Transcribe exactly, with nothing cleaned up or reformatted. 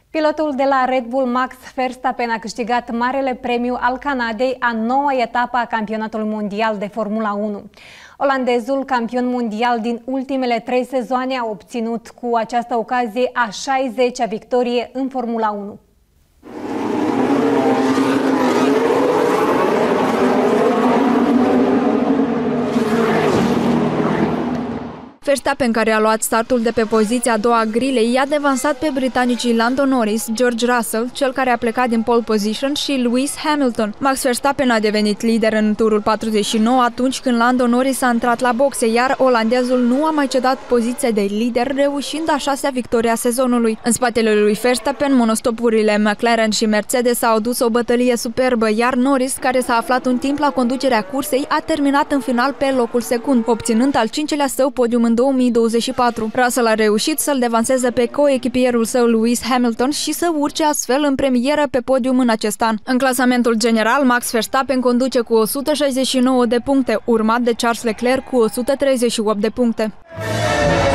Pilotul de la Red Bull, Max Verstappen, a câștigat marele premiu al Canadei, a noua etapă a campionatului mondial de Formula unu. Olandezul, campion mondial din ultimele trei sezoane, a obținut cu această ocazie a șaizecea victorie în Formula unu. Verstappen, care a luat startul de pe poziția a doua a grilei, i-a devansat pe britanicii Lando Norris, George Russell, cel care a plecat din pole position, și Lewis Hamilton. Max Verstappen a devenit lider în turul patruzeci și nouă atunci când Lando Norris a intrat la boxe, iar olandezul nu a mai cedat poziția de lider, reușind a șasea victorie a sezonului. În spatele lui Verstappen, monostopurile McLaren și Mercedes au adus o bătălie superbă, iar Norris, care s-a aflat un timp la conducerea cursei, a terminat în final pe locul secund, obținând al cincelea său podium în două mii douăzeci și patru. Russell a reușit să-l devanseze pe coechipierul său Lewis Hamilton și să urce astfel în premieră pe podium în acest an. În clasamentul general, Max Verstappen conduce cu o sută șaizeci și nouă de puncte, urmat de Charles Leclerc cu o sută treizeci și opt de puncte.